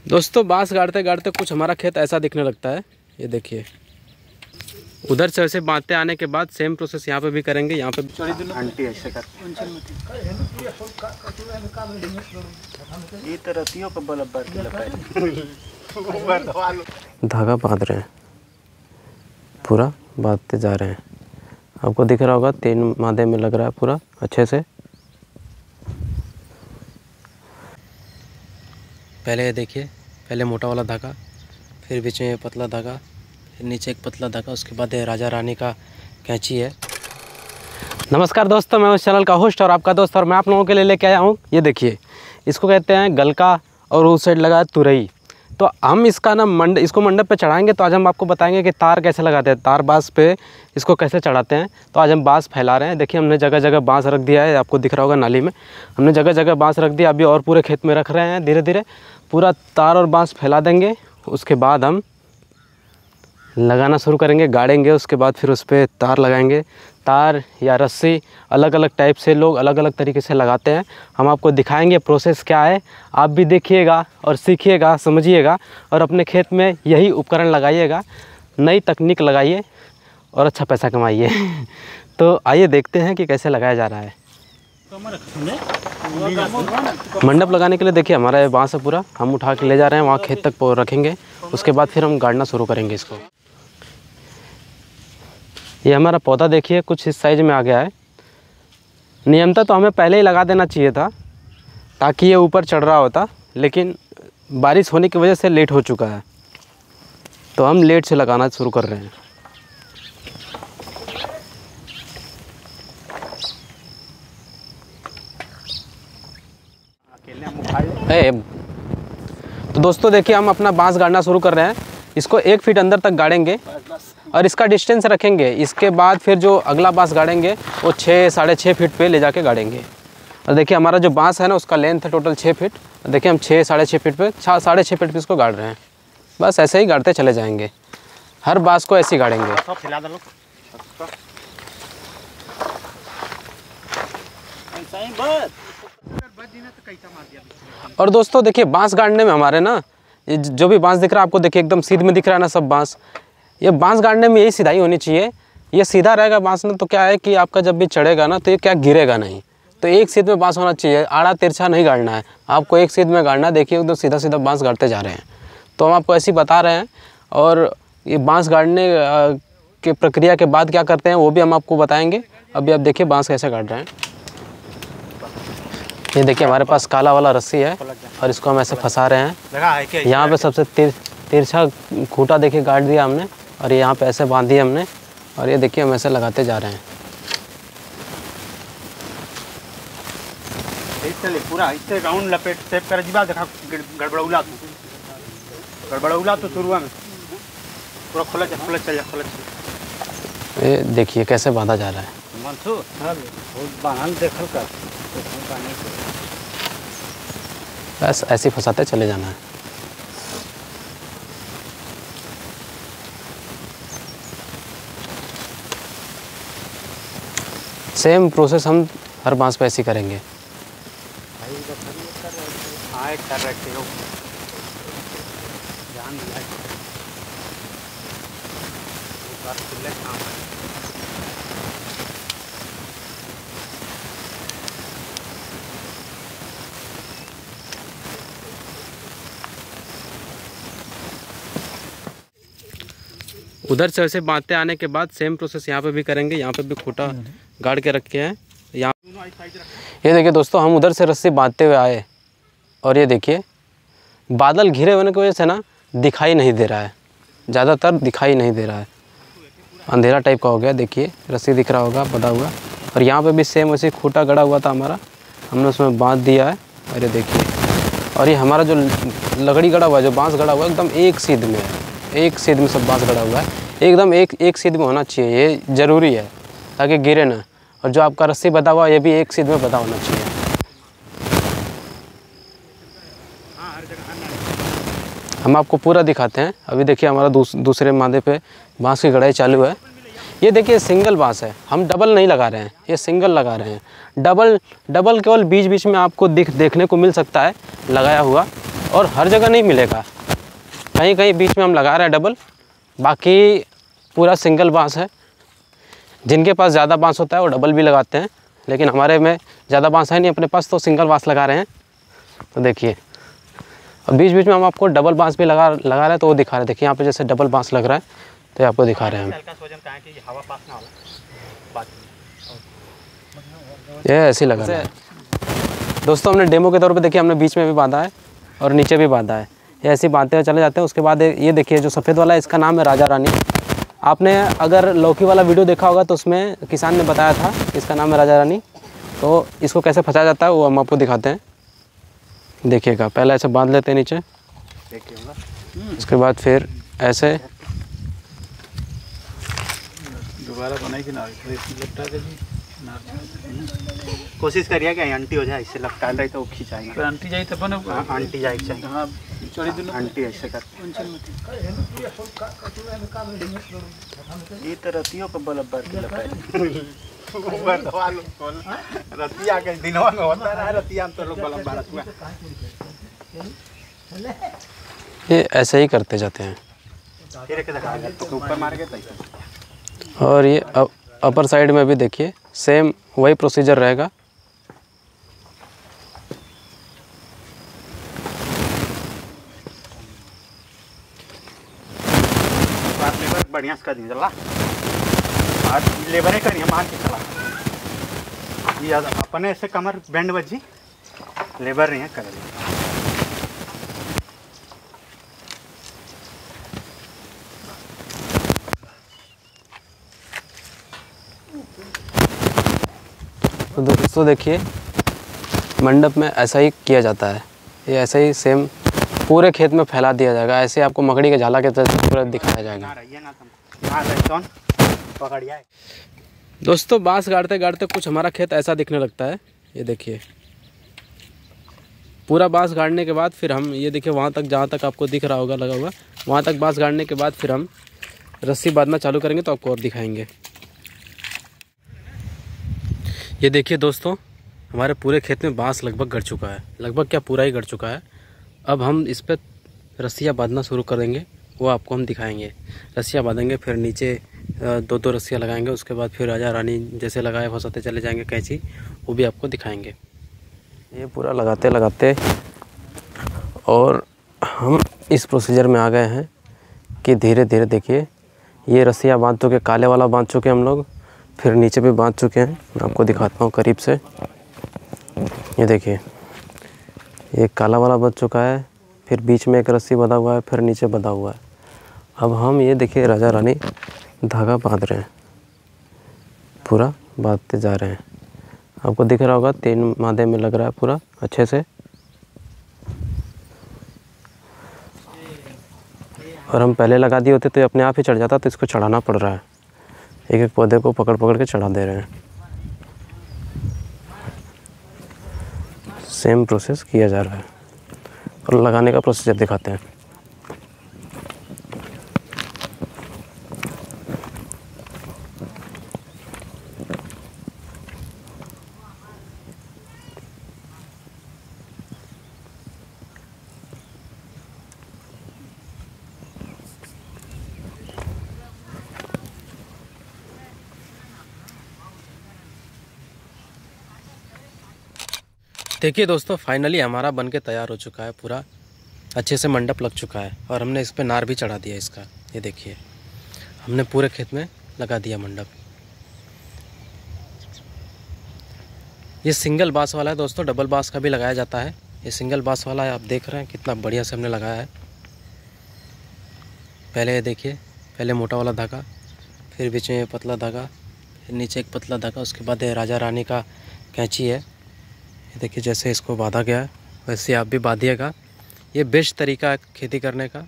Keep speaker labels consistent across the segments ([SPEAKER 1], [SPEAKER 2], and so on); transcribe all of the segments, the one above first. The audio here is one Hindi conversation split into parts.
[SPEAKER 1] दोस्तों बांस गाड़ते गाड़ते कुछ हमारा खेत ऐसा दिखने लगता है। ये देखिए, उधर से ऐसे बांधते आने के बाद सेम प्रोसेस यहाँ पे भी करेंगे। यहाँ पे
[SPEAKER 2] आंटी ऐसे कर ये तरतियों पे बलब्बर
[SPEAKER 1] धागा बांध रहे हैं, पूरा बांधते जा रहे हैं। आपको दिख रहा होगा 3 मादे में लग रहा है पूरा अच्छे से। पहले ये देखिए, पहले मोटा वाला धागा, फिर बीच में ये पतला धागा, फिर नीचे एक पतला धागा, उसके बाद ये राजा रानी का कैंची है। नमस्कार दोस्तों, मैं उस चैनल का होस्ट और आपका दोस्त, और मैं आप लोगों के लिए लेके आया हूँ। ये देखिए, इसको कहते हैं गलका और उस साइड लगा है तुरई। तो हम इसका ना इसको मंडप पे चढ़ाएंगे। तो आज हम आपको बताएंगे कि तार कैसे लगाते हैं, तार बांस पे इसको कैसे चढ़ाते हैं। तो आज हम बांस फैला रहे हैं। देखिए, हमने जगह जगह बांस रख दिया है, आपको दिख रहा होगा नाली में हमने जगह जगह बांस रख दिया। अभी और पूरे खेत में रख रहे हैं। धीरे धीरे पूरा तार और बांस फैला देंगे। उसके बाद हम लगाना शुरू करेंगे, गाड़ेंगे। उसके बाद फिर उस पर तार लगाएंगे। तार या रस्सी अलग अलग टाइप से लोग अलग अलग तरीके से लगाते हैं। हम आपको दिखाएंगे प्रोसेस क्या है। आप भी देखिएगा और सीखिएगा, समझिएगा, और अपने खेत में यही उपकरण लगाइएगा, नई तकनीक लगाइए और अच्छा पैसा कमाइए। तो आइए देखते हैं कि कैसे लगाया जा रहा है। मंडप लगाने के लिए देखिए, हमारा ये बांस है पूरा, हम उठा के ले जा रहे हैं, वहाँ खेत तक रखेंगे। उसके बाद फिर हम गाड़ना शुरू करेंगे इसको। ये हमारा पौधा देखिए कुछ इस साइज में आ गया है। नियमतः तो हमें पहले ही लगा देना चाहिए था ताकि ये ऊपर चढ़ रहा होता, लेकिन बारिश होने की वजह से लेट हो चुका है, तो हम लेट से लगाना शुरू कर रहे हैं। तो दोस्तों देखिए, हम अपना बांस गाड़ना शुरू कर रहे हैं। इसको 1 फीट अंदर तक गाड़ेंगे और इसका डिस्टेंस रखेंगे। इसके बाद फिर जो अगला बांस गाड़ेंगे वो 6 साढ़े 6 फीट पे ले जाके गाड़ेंगे। और देखिए, हमारा जो बांस है ना, उसका लेंथ है टोटल 6 फीट। देखिए, हम 6 साढ़े 6 फीट पे साढ़े 6 फीट पे इसको गाड़ रहे हैं। बस ऐसे ही गाड़ते चले जाएंगे, हर बांस को ऐसे ही गाड़ेंगे। और दोस्तों देखिए, बांस गाड़ने में हमारे ना, ये जो भी बांस दिख रहा है आपको, देखिए एकदम सीध में दिख रहा है ना सब बांस। ये बांस गाड़ने में यही सीधाई होनी चाहिए। ये सीधा रहेगा बांस ना, तो क्या है कि आपका जब भी चढ़ेगा ना, तो ये क्या गिरेगा नहीं। तो एक सीध में बांस होना चाहिए, आड़ा तिरछा नहीं गाड़ना है आपको, एक सीध में गाड़ना है। देखिए एकदम सीधा सीधा बांस गाड़ते जा रहे हैं। तो हम आपको ऐसे ही बता रहे हैं। और ये बांस गाड़ने के प्रक्रिया के बाद क्या करते हैं वो भी हम आपको बताएँगे। अभी आप देखिए बांस कैसे गाड़ रहे हैं। ये देखिए, हमारे पास काला वाला रस्सी है और इसको हम ऐसे फंसा रहे हैं। यहाँ पे सबसे तिरछा खूंटा देखिए गाड़ दिया हमने, और ये यहाँ पे ऐसे बांध दिया हमने। और ये देखिए, हम ऐसे लगाते जा रहे हैं।
[SPEAKER 2] पूरा इससे राउंड लपेट सेव कर जीवा। देखा गड़बड़ौला तो शुरू में पूरा खोला चल।
[SPEAKER 1] ये देखिए कैसे बांधा जा रहा है। बस ऐसे फंसाते चले जाना है। सेम प्रोसेस हम हर बांस पे ऐसे करेंगे। उधर से ऐसे बांधते आने के बाद सेम प्रोसेस यहाँ पे भी करेंगे। यहाँ पे भी खूंटा गाड़ के रखे हैं। यहाँ ये देखिए दोस्तों, हम उधर से रस्सी बांधते हुए आए और ये देखिए बादल घिरे होने की वजह से ना दिखाई नहीं दे रहा है, ज़्यादातर दिखाई नहीं दे रहा है, अंधेरा टाइप का हो गया। देखिए रस्सी दिख रहा होगा बंधा हुआ। और यहाँ पे भी सेम वैसे खूंटा गड़ा हुआ था हमारा, हमने उसमें बांध दिया है। और ये देखिए, और ये हमारा जो लकड़ी गड़ा हुआ है, जो बाँस गड़ा हुआ है, एकदम एक सीध में है। एक सीध में सब बाँस गड़ा हुआ है, एकदम एक सीध में होना चाहिए। ये ज़रूरी है ताकि गिरे ना। और जो आपका रस्सी बंधा हुआ ये भी एक सीध में बंधा होना चाहिए। हम आपको पूरा दिखाते हैं। अभी देखिए, हमारा दूसरे मादे पे बाँस की गड़ाई चालू है। ये देखिए सिंगल बाँस है, हम डबल नहीं लगा रहे हैं, ये सिंगल लगा रहे हैं। डबल केवल बीच बीच में आपको देखने को मिल सकता है लगाया हुआ। और हर जगह नहीं मिलेगा, कहीं कहीं बीच में हम लगा रहे हैं डबल, बाकी पूरा सिंगल बांस है। जिनके पास ज़्यादा बांस होता है वो डबल भी लगाते हैं, लेकिन हमारे में ज़्यादा बांस है नहीं अपने पास, तो सिंगल बांस लगा रहे हैं। तो देखिए, और बीच बीच में हम आपको डबल बांस भी लगा रहे हैं, तो वो दिखा रहे हैं। देखिए यहाँ पे जैसे डबल बांस लग रहा है, तो ये आपको दिखा रहे हैं हम। ये ऐसे ही लगा रहा है दोस्तों। हमने डेमो के तौर पे देखिए, हमने बीच में भी बांधा है और नीचे भी बांधा है। ये ऐसे ही बांधते हुए चले जाते हैं। उसके बाद ये देखिए जो सफ़ेद वाला है, इसका नाम है राजा रानी। आपने अगर लौकी वाला वीडियो देखा होगा तो उसमें किसान ने बताया था इसका नाम है राजा रानी। तो इसको कैसे फंसाया जाता है वो हम आपको दिखाते हैं। देखिएगा, पहले ऐसे बांध लेते हैं नीचे, उसके बाद फिर ऐसे
[SPEAKER 2] दोबारा बनाई कि ना कोशिश करिए कि आंटी हो जाए, इससे लपटा रही तो वो खिंचाएगा। आंटी जाए तो बने, आंटी जाए चाहिए। हाँ आंटी ऐसे कर ये तो रतियों का बलब्बर के रतिया के दिनवा में होता है, रतिया में तो लोग बलब्बर हुआ।
[SPEAKER 1] ये ऐसे ही करते जाते हैं।
[SPEAKER 2] ऊपर मार के
[SPEAKER 1] और ये अपर साइड में भी देखिए सेम वही प्रोसीजर रहेगा।
[SPEAKER 2] बढ़िया से कर दी चला, आज लेबर करिए मान के चला। ये अपने ऐसे कमर बैंड बजी, लेबर नहीं है कर।
[SPEAKER 1] तो दोस्तों देखिए, मंडप में ऐसा ही किया जाता है। ये ऐसा ही सेम पूरे खेत में फैला दिया जाएगा। ऐसे आपको मकड़ी के झाला के तरह पूरा दिखाया जाएगा। दोस्तों बांस गाड़ते गाड़ते कुछ हमारा खेत ऐसा दिखने लगता है। ये देखिए, पूरा बांस गाड़ने के बाद फिर हम ये देखिए वहाँ तक, जहाँ तक आपको दिख रहा होगा लगा हुआ, वहाँ तक बांस गाड़ने के बाद फिर हम रस्सी बांधना चालू करेंगे, तो आपको और दिखाएंगे। ये देखिए दोस्तों, हमारे पूरे खेत में बांस लगभग गड़ चुका है, लगभग क्या पूरा ही गड़ चुका है। अब हम इस पर रस्सियाँ बांधना शुरू करेंगे, वो आपको हम दिखाएंगे। रस्सियाँ बांधेंगे, फिर नीचे दो रस्सियाँ लगाएंगे, उसके बाद फिर राजा रानी जैसे लगाए फंसाते चले जाएंगे कैंची, वो भी आपको दिखाएंगे। ये पूरा लगाते लगाते और हम इस प्रोसीजर में आ गए हैं कि धीरे धीरे देखिए, ये रस्सियाँ बांध चुके, काले वाला बांध चुके हम लोग, फिर नीचे भी बांध चुके हैं। मैं आपको दिखाता हूँ करीब से। ये देखिए, एक काला वाला बंध चुका है, फिर बीच में एक रस्सी बंधा हुआ है, फिर नीचे बंधा हुआ है। अब हम ये देखिए राजा रानी धागा बांध रहे हैं, पूरा बांधते जा रहे हैं। आपको दिख रहा होगा 3 मादे में लग रहा है पूरा अच्छे से। और हम पहले लगा दिए होते तो ये अपने आप ही चढ़ जाता, तो इसको चढ़ाना पड़ रहा है। एक एक पौधे को पकड़ पकड़ के चढ़ा दे रहे हैं। सेम प्रोसेस किया जा रहा है और लगाने का प्रोसीजर दिखाते हैं। देखिए दोस्तों, फाइनली हमारा बन के तैयार हो चुका है, पूरा अच्छे से मंडप लग चुका है और हमने इस पे नार भी चढ़ा दिया इसका। ये देखिए, हमने पूरे खेत में लगा दिया मंडप। ये सिंगल बांस वाला है दोस्तों, डबल बांस का भी लगाया जाता है। ये सिंगल बांस वाला है, आप देख रहे हैं कितना बढ़िया से हमने लगाया है। पहले ये देखिए, पहले मोटा वाला धागा, फिर बीच में पतला धागा, फिर नीचे एक पतला धागा, उसके बाद ये राजा रानी का कैंची है। ये देखिए, जैसे इसको बांधा गया है वैसे आप भी बांधिएगा। ये बेस्ट तरीका है खेती करने का।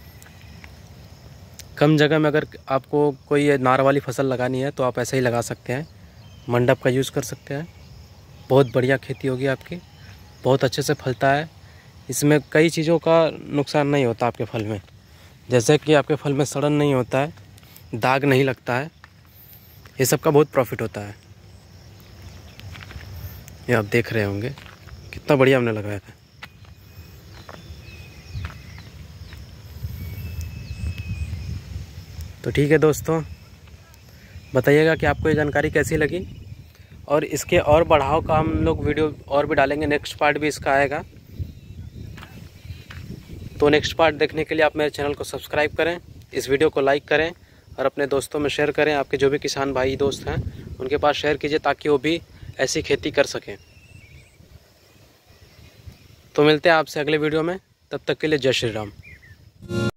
[SPEAKER 1] कम जगह में अगर आपको कोई नार वाली फसल लगानी है तो आप ऐसे ही लगा सकते हैं, मंडप का यूज़ कर सकते हैं। बहुत बढ़िया खेती होगी आपकी, बहुत अच्छे से फलता है। इसमें कई चीज़ों का नुकसान नहीं होता आपके फल में, जैसे कि आपके फल में सड़न नहीं होता है, दाग नहीं लगता है, ये सब का बहुत प्रॉफिट होता है। ये आप देख रहे होंगे कितना बढ़िया हमने लगाया था। तो ठीक है दोस्तों, बताइएगा कि आपको ये जानकारी कैसी लगी, और इसके और बढ़ाव का हम लोग वीडियो और भी डालेंगे, नेक्स्ट पार्ट भी इसका आएगा। तो नेक्स्ट पार्ट देखने के लिए आप मेरे चैनल को सब्सक्राइब करें, इस वीडियो को लाइक करें और अपने दोस्तों में शेयर करें। आपके जो भी किसान भाई दोस्त हैं उनके पास शेयर कीजिए ताकि वो भी ऐसी खेती कर सकें। तो मिलते हैं आपसे अगले वीडियो में, तब तक के लिए जय श्री राम।